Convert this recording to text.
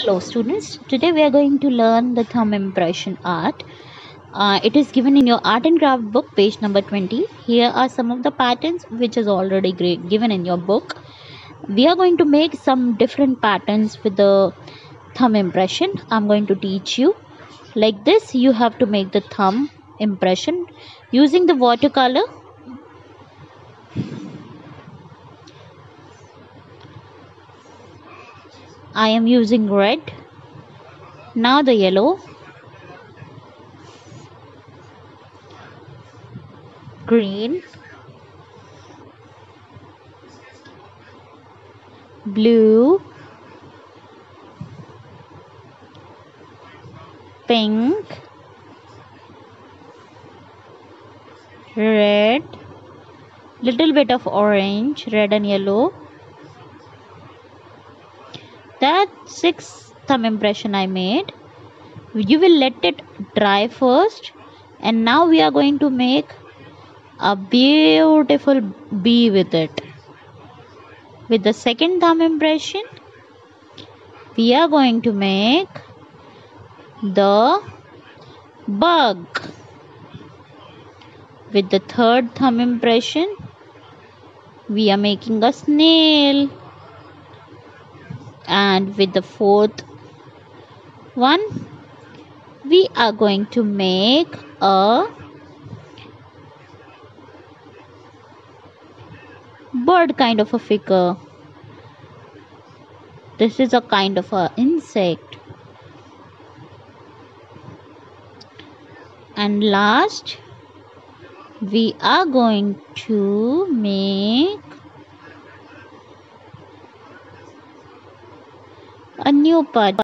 Hello students, today we are going to learn the thumb impression art. It is given in your art and craft book page number 20. Here are some of the patterns which is already given in your book. We are going to make some different patterns with the thumb impression. I'm going to teach you. Like this, you have to make the thumb impression using the watercolor. I am using red. Now the yellow, green, blue, pink, red, little bit of orange, red and yellow. That 6 thumb impression I made. You will let it dry first, and now we are going to make a beautiful bee with it. With the second thumb impression, we are going to make the bug. With the third thumb impression, we are making a snail. And with the fourth one, we are going to make a bird kind of a figure. This is a kind of a insect. And last, we are going to make a new part.